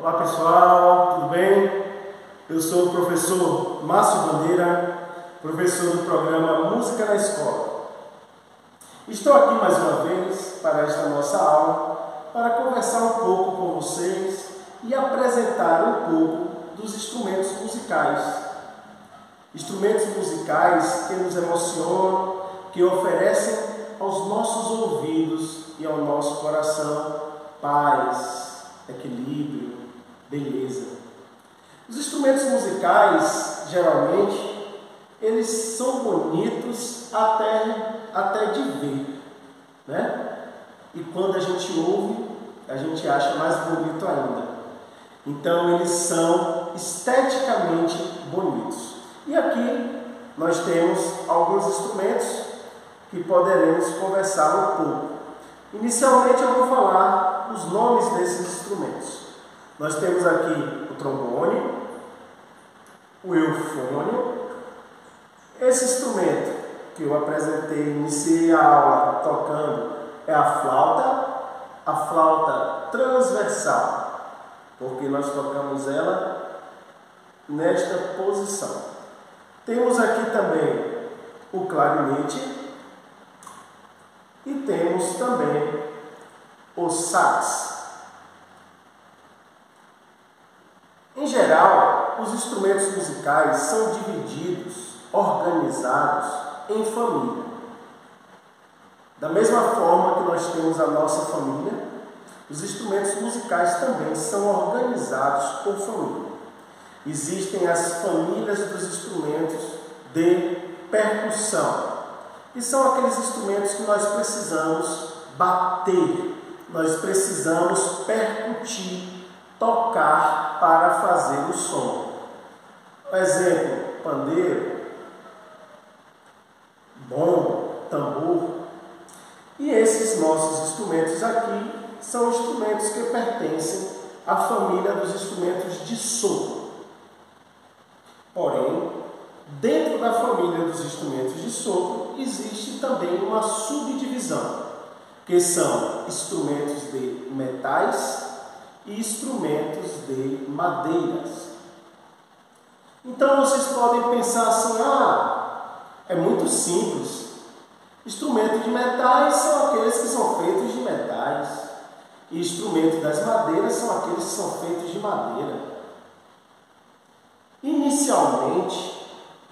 Olá pessoal, tudo bem? Eu sou o professor Márcio Bandeira, professor do programa Música na Escola. Estou aqui mais uma vez para esta nossa aula, para conversar um pouco com vocês e apresentar um pouco dos instrumentos musicais. Instrumentos musicais que nos emocionam, que oferecem aos nossos ouvidos e ao nosso coração paz, equilíbrio, beleza. Os instrumentos musicais, geralmente, eles são bonitos até de ver, né? E quando a gente ouve, a gente acha mais bonito ainda. Então, eles são esteticamente bonitos. E aqui nós temos alguns instrumentos que poderemos conversar um pouco. Inicialmente, eu vou falar os nomes desses instrumentos. Nós temos aqui o trombone, o eufônio. Esse instrumento que eu apresentei, iniciei a aula tocando, é a flauta transversal, porque nós tocamos ela nesta posição. Temos aqui também o clarinete e temos também o sax. Em geral, os instrumentos musicais são divididos, organizados em família. Da mesma forma que nós temos a nossa família, os instrumentos musicais também são organizados por família. Existem as famílias dos instrumentos de percussão, que são aqueles instrumentos que nós precisamos bater, nós precisamos percutir, tocar para fazer o som. Por exemplo, pandeiro, bombo, tambor. E esses nossos instrumentos aqui são instrumentos que pertencem à família dos instrumentos de sopro. Porém, dentro da família dos instrumentos de sopro existe também uma subdivisão, que são instrumentos de metais e instrumentos de madeiras. Então vocês podem pensar assim, é muito simples. Instrumentos de metais são aqueles que são feitos de metais, e instrumentos das madeiras são aqueles que são feitos de madeira. Inicialmente,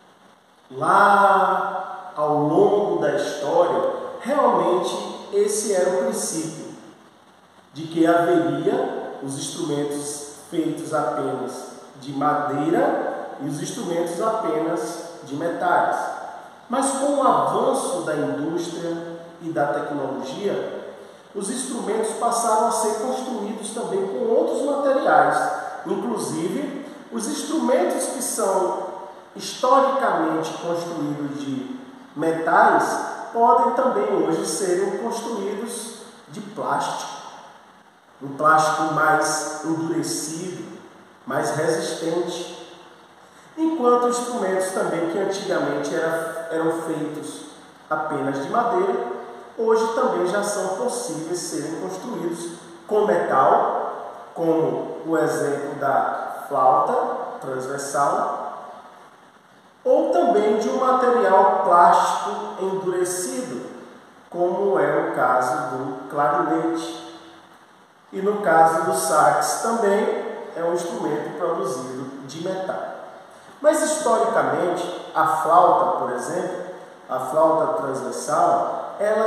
lá ao longo da história, realmente esse era o princípio, de que haveria os instrumentos feitos apenas de madeira e os instrumentos apenas de metais. Mas com o avanço da indústria e da tecnologia, os instrumentos passaram a ser construídos também com outros materiais. Inclusive, os instrumentos que são historicamente construídos de metais podem também hoje serem construídos de plástico. Um plástico mais endurecido, mais resistente. Enquanto instrumentos também que antigamente eram feitos apenas de madeira, hoje também já são possíveis serem construídos com metal, como o exemplo da flauta transversal, ou também de um material plástico endurecido, como é o caso do clarinete. E no caso do sax também é um instrumento produzido de metal. Mas historicamente, a flauta, por exemplo, a flauta transversal, ela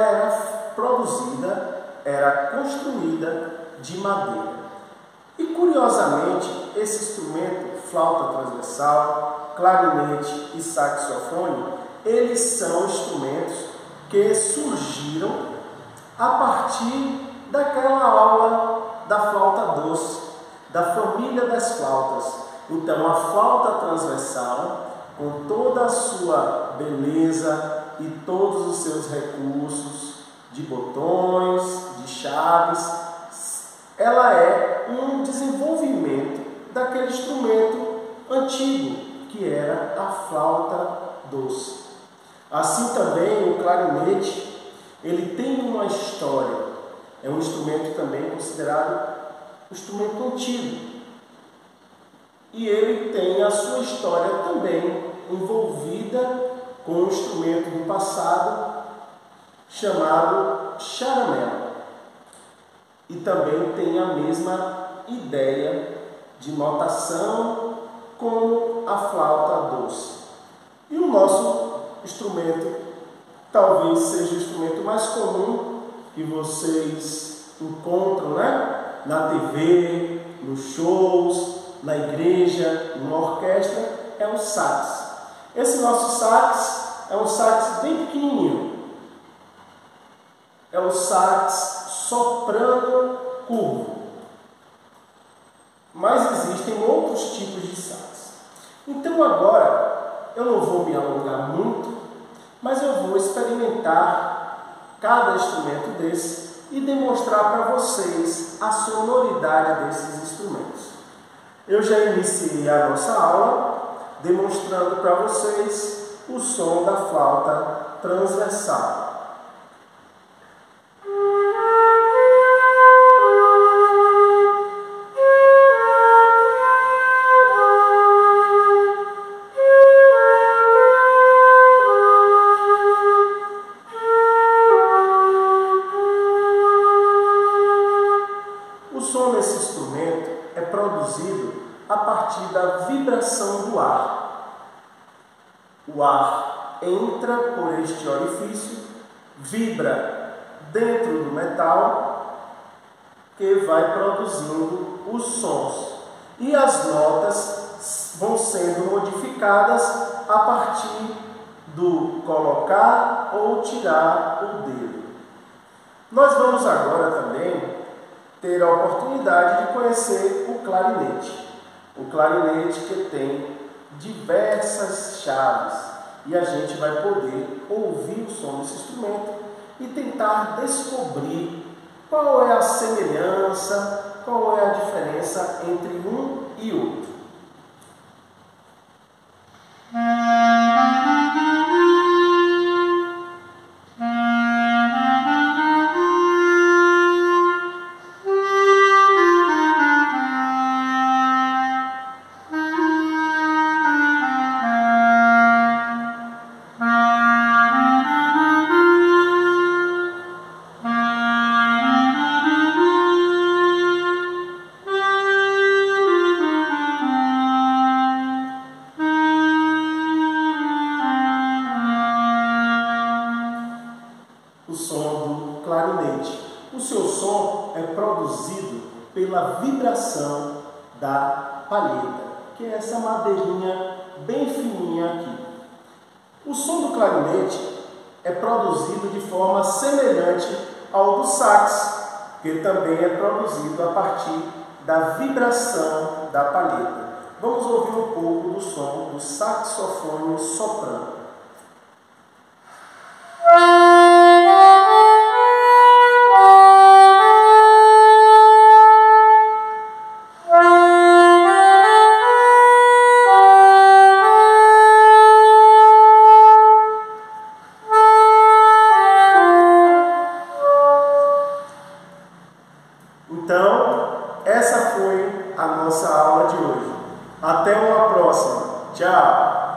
era construída de madeira. E curiosamente, esse instrumento, flauta transversal, clarinete e saxofone, eles são instrumentos que surgiram a partir daquela aula da flauta doce, da família das flautas. Então, a flauta transversal, com toda a sua beleza e todos os seus recursos de botões, de chaves, ela é um desenvolvimento daquele instrumento antigo, que era a flauta doce. Assim também o clarinete, ele tem uma história. É um instrumento também considerado um instrumento antigo. e ele tem a sua história também envolvida com um instrumento do passado chamado charamel. E também tem a mesma ideia de notação como a flauta doce. E o nosso instrumento talvez seja o instrumento mais comum que vocês encontram, né? Na TV, nos shows, na igreja, numa orquestra, é o sax. Esse nosso sax é um sax bem pequenininho. É o sax soprano curvo. Mas existem outros tipos de sax. Então agora, eu não vou me alongar muito, mas eu vou experimentar cada instrumento desse e demonstrar para vocês a sonoridade desses instrumentos. Eu já iniciei a nossa aula demonstrando para vocês o som da flauta transversal. O som desse instrumento é produzido a partir da vibração do ar. O ar entra por este orifício, vibra dentro do metal, que vai produzindo os sons. E as notas vão sendo modificadas a partir do colocar ou tirar o dedo. Nós vamos agora também ter a oportunidade de conhecer o clarinete. O clarinete que tem diversas chaves e a gente vai poder ouvir o som desse instrumento e tentar descobrir qual é a semelhança, qual é a diferença entre um e outro. O som do clarinete. O seu som é produzido pela vibração da palheta, que é essa madeirinha bem fininha aqui. O som do clarinete é produzido de forma semelhante ao do sax, que também é produzido a partir da vibração da palheta. Vamos ouvir um pouco do som do saxofone soprano. Então, essa foi a nossa aula de hoje. Até uma próxima. Tchau!